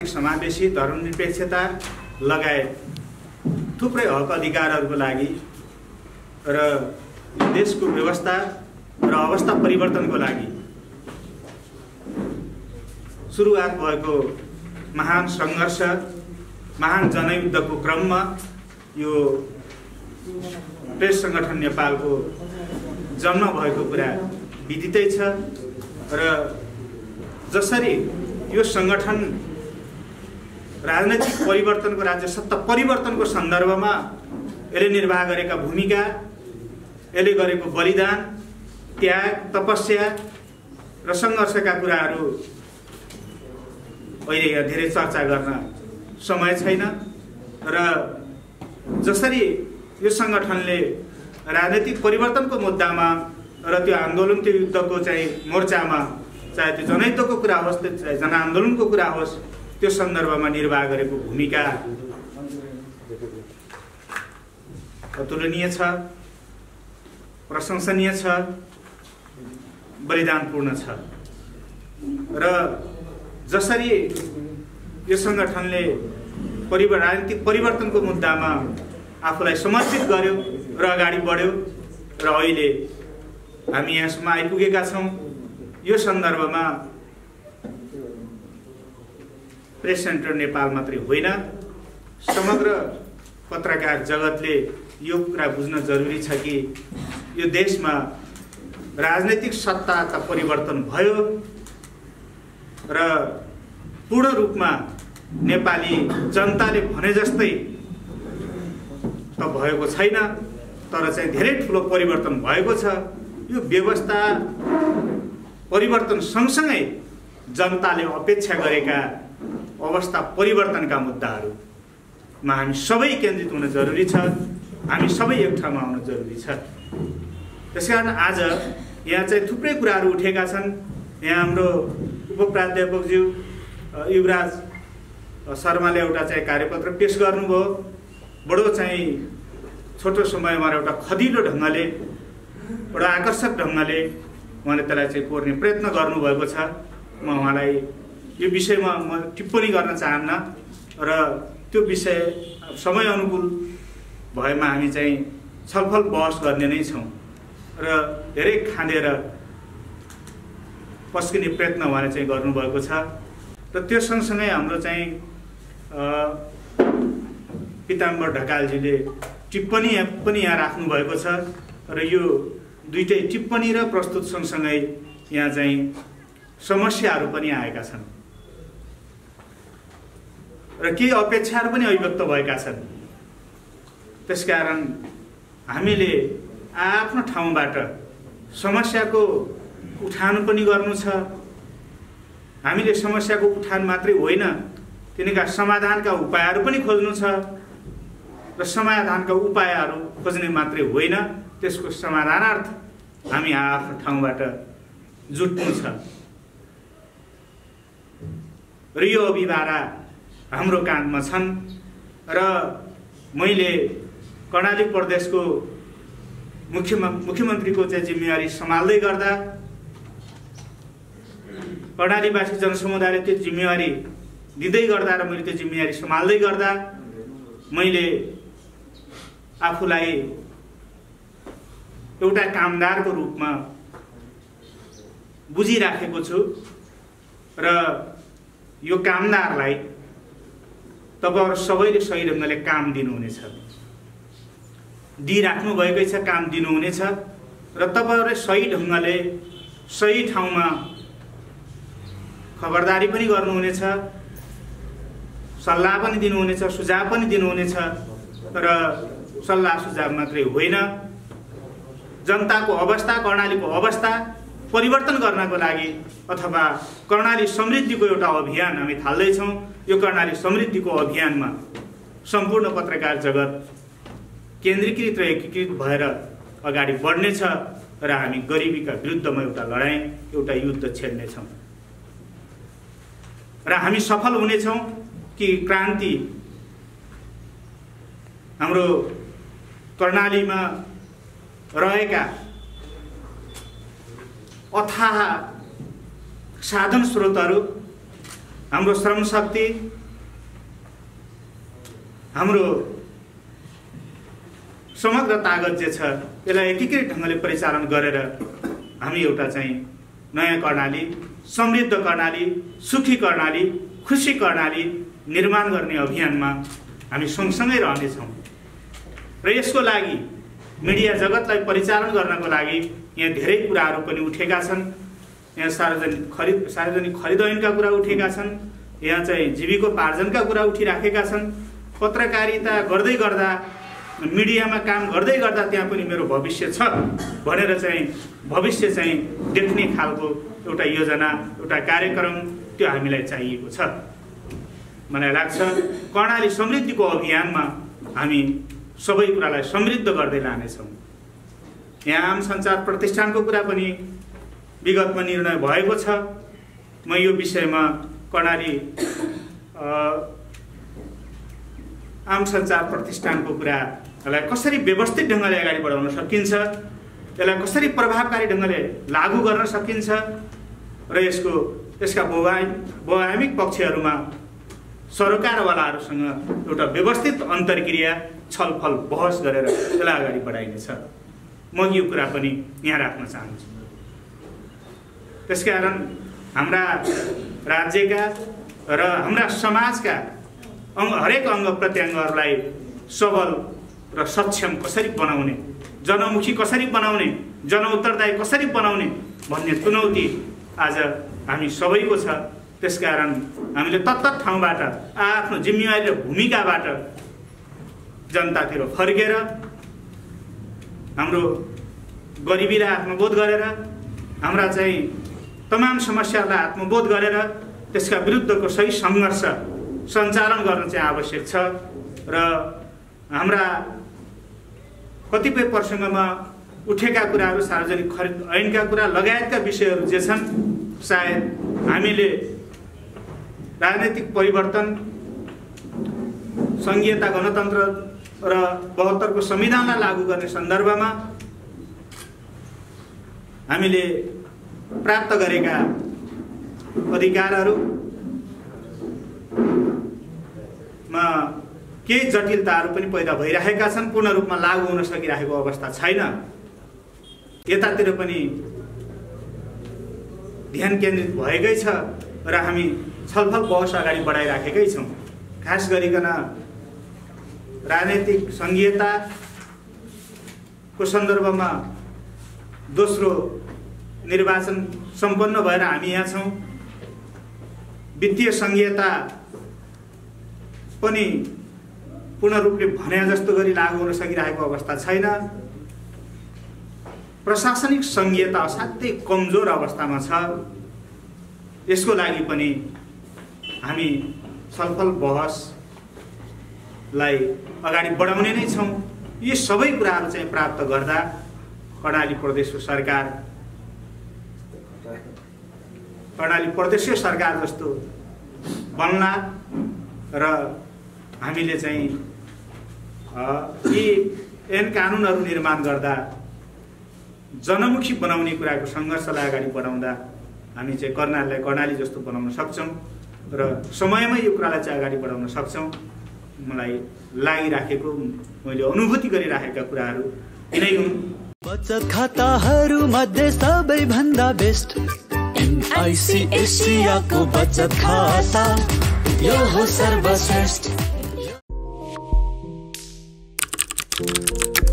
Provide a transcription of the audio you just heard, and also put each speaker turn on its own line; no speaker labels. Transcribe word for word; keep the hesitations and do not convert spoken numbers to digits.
समावेशी धर्मनिरपेक्षता लगायत थुप्रै हक अधिकारहरूको लागि र देशको व्यवस्था र अवस्था परिवर्तनको लागि सुरुवात भएको महान सङ्घर्ष, महान जनयुद्धको क्रममा यो प्रेस सङ्गठन नेपालको जन्म भएको कुरा विदितै छ र जसरी यो सङ्गठन राजनैतिक परिवर्तनको, राज्य सत्ता परिवर्तनको सन्दर्भमा यसले निर्वाह गरेका भूमिका, यसले गरेको बलिदान, त्याग, तपस्या र सङ्घर्षका कुराहरू अहिले यहाँ धेरै चर्चा गर्न समय छैन र जसरी यो सङ्गठनले राजनैतिक परिवर्तनको मुद्दामा र त्यो आन्दोलन, त्यो युद्धको चाहिँ मोर्चामा, चाहे त्यो जनयुद्धको कुरा होस्, चाहे जनआन्दोलनको कुरा होस्, त्यो सन्दर्भमा निर्वाह गरेको भूमिका अतुलनीय छ, प्रशंसनीय छ, बलिदानपूर्ण छ र जसरी यो सङ्गठनले परिवर्तन, राजनीतिक परिवर्तनको मुद्दामा आफूलाई समर्पित गर्यो र अगाडि बढ्यो र अहिले हामी यहाँसम्म आइपुगेका छौँ। यो सन्दर्भमा प्रेस सेन्टर नेपाल मात्रै होइन, समग्र पत्रकार जगतले यो कुरा बुझ्न जरुरी छ कि यो देशमा राजनैतिक सत्ताका परिवर्तन भयो र पूर्ण रूपमा नेपाली जनताले भने जस्तै त भएको छैन, तर चाहिँ धेरै ठुलो परिवर्तन भएको छ। यो व्यवस्था परिवर्तन सँगसँगै जनताले अपेक्षा गरेका अवस्था परिवर्तनका मुद्दाहरूमा हामी सबै केन्द्रित हुन जरुरी छ, हामी सबै एक ठाउँमा आउन जरुरी छ। त्यसकारण आज यहाँ चाहिँ थुप्रै कुराहरू उठेका छन्। यहाँ हाम्रो उपप्राध्यापकज्यू युवराज शर्माले एउटा चाहिँ कार्यपत्र पेश गर्नुभयो। बडो चाहिँ छोटो समयमा एउटा खदिलो ढङ्गले, बडो आकर्षक ढङ्गले उहाँले त्यसलाई चाहिँ कोर्ने प्रयत्न गर्नुभएको छ। म उहाँलाई यो विषयमा म टिप्पणी गर्न चाहन्न र त्यो विषय समय अनुकूल भएमा हामी चाहिँ छलफल बहस गर्ने नै छौँ र धेरै खाँदेर पस्किने प्रयत्न उहाँले चाहिँ गर्नुभएको छ र त्यो सँगसँगै हाम्रो चाहिँ पिताम्बर ढकालजीले टिप्पणी पनि यहाँ राख्नुभएको छ र यो दुईटै टिप्पणी र प्रस्तुत सँगसँगै यहाँ चाहिँ समस्याहरू पनि आएका छन् र केही अपेक्षाहरू पनि अभिव्यक्त भएका छन्। त्यसकारण हामीले आफ्नो ठाउँबाट समस्याको उठान पनि गर्नु छ। हामीले समस्याको उठान मात्रै होइन, तिनीका समाधानका उपायहरू पनि खोज्नु छ र समाधानका उपायहरू खोज्ने मात्रै होइन, त्यसको समाधानार्थ हामी आफ्नो ठाउँबाट जुट्नु छ र यो अभिभारा हाम्रो काँधमा छन् र मैले कर्णाली प्रदेशको मुख्यमा मुख्यमन्त्रीको चाहिँ जिम्मेवारी सम्हाल्दै गर्दा, कर्णालीवासी जनसमुदायले त्यो जिम्मेवारी दिँदै गर्दा र मैले त्यो जिम्मेवारी सम्हाल्दै गर्दा मैले आफूलाई एउटा कामदारको रूपमा बुझिराखेको छु र यो कामदारलाई तपाईहरु सबैले सही ढङ्गले काम दिनुहुनेछ, दिइराख्नु भएकै छ, काम दिनुहुनेछ र तपाईहरुले सही ढङ्गले सही ठाउँमा खबरदारी पनि गर्नुहुनेछ, सल्लाह पनि दिनुहुनेछ, सुझाव पनि दिनुहुनेछ र सल्लाह सुझाव मात्रै होइन, जनताको अवस्था, कर्णालीको अवस्था परिवर्तन गर्नको लागि अथवा कर्णाली समृद्धिको एउटा अभियान हामी थाल्दैछौँ। यो कर्णाली समृद्धिको अभियानमा सम्पूर्ण पत्रकार जगत केन्द्रीकृत र एकीकृत भएर अगाडि बढ्नेछ र हामी गरिबीका विरुद्धमा एउटा लडाईँ, एउटा युद्ध छेड्नेछौँ र हामी सफल हुनेछौँ कि क्रान्ति हाम्रो कर्णालीमा रहेका अथाह साधन स्रोतहरू हाम्रो श्रम शक्ति, हाम्रो समग्र तागत जे छ यसलाई एकीकृत ढङ्गले परिचालन गरेर हामी एउटा चाहिँ नयाँ कर्णाली, समृद्ध कर्णाली, सुखी कर्णाली, खुसी कर्णाली निर्माण गर्ने अभियानमा हामी सँगसँगै रहनेछौँ। र यसको लागि मिडिया जगतलाई परिचालन गर्नको लागि यहाँ धेरै कुराहरू पनि उठेका छन्। यहाँ सार्वजनिक खरिद सार्वजनिक खरिद ऐनका कुरा उठेका छन्, यहाँ चाहिँ जीविकोपार्जनका कुरा उठिराखेका छन्। पत्रकारिता गर्दै गर्दा, मिडियामा काम गर्दै गर्दा त्यहाँ पनि मेरो भविष्य छ भनेर चाहिँ भविष्य चाहिँ देख्ने खालको एउटा योजना, एउटा कार्यक्रम त्यो हामीलाई चाहिएको छ। मलाई लाग्छ कर्णाली समृद्धिको अभियानमा हामी सबै कुरालाई समृद्ध गर्दै लानेछौँ। यहाँ आम सञ्चार प्रतिष्ठानको कुरा पनि विगतमा निर्णय भएको छ। म यो विषयमा कर्णाली आम सञ्चार प्रतिष्ठानको कुरालाई कसरी व्यवस्थित ढङ्गले अगाडि बढाउन सकिन्छ, यसलाई कसरी प्रभावकारी ढङ्गले लागू गर्न सकिन्छ र यसको यसका बहुआयामिक पक्षहरूमा सरकारवालाहरूसँग एउटा व्यवस्थित अन्तर्क्रिया, छलफल, बहस गरेर यसलाई अगाडि बढाइनेछ। म यो कुरा पनि यहाँ राख्न चाहन्छु। त्यसकारण हाम्रा राज्यका र हाम्रा समाजका अङ्ग हरेक अङ्ग प्रत्यङ्गहरूलाई सबल र सक्षम कसरी बनाउने, जनमुखी कसरी बनाउने, जनउत्तरदायी कसरी बनाउने भन्ने चुनौती आज हामी सबैको छ। त्यसकारण हामीले तत्तत ठाउँबाट आफ्नो जिम्मेवारी र भूमिकाबाट जनतातिर फर्केर हाम्रो गरिबीलाई आत्मबोध गरेर, हाम्रा चाहिँ तमाम समस्याहरूलाई आत्मबोध गरेर त्यसका विरुद्धको सही सङ्घर्ष सञ्चालन गर्न चाहिँ आवश्यक छ। र हाम्रा कतिपय प्रसङ्गमा उठेका कुराहरू, सार्वजनिक खरिद ऐनका कुरा लगायतका विषयहरू जे छन्, सायद हामीले राजनैतिक परिवर्तन, सङ्घीयता, गणतन्त्र र बहत्तरको संविधानलाई लागू गर्ने सन्दर्भमा हामीले प्राप्त गरेका अधिकारहरूमा केही जटिलताहरू पनि पैदा भइरहेका छन्, पूर्ण रूपमा लागू हुन सकिरहेको अवस्था छैन। यतातिर पनि ध्यान केन्द्रित भएकै छ र हामी छलफल बहस अगाडि बढाइराखेकै छौँ। खास गरिकन राजनैतिक सङ्घीयताको सन्दर्भमा दोस्रो निर्वाचन सम्पन्न भएर हामी यहाँ छौँ। वित्तीय सङ्घीयता पनि पूर्ण रूपले भने जस्तो गरी लागू हुन सकिरहेको अवस्था छैन। प्रशासनिक सङ्घीयता असाध्यै कमजोर अवस्थामा छ। यसको लागि पनि हामी छलफल बहसलाई अगाडि बढाउने नै छौँ। यी सबै कुराहरू चाहिँ प्राप्त गर्दा कर्णाली प्रदेशको सरकार कर्णाली प्रदेशीय सरकार जस्तो बन्ला र हामीले चाहिँ यी ऐन कानुनहरू निर्माण गर्दा जनमुखी बनाउने कुराको सङ्घर्षलाई अगाडि बढाउँदा हामी चाहिँ कर्णालीलाई कर्णाली जस्तो बनाउन सक्छौँ र समयमै यो कुरालाई चाहिँ अगाडि बढाउन सक्छौँ। मलाई लागिराखेको, मैले अनुभूति गरिराखेका कुराहरू यिनै हुन्।
बचत खाताहरू मध्ये सबैभन्दा बेस्ट एनआइसी एसियाको बचत खाता, यो हो सर्वश्रेष्ठ।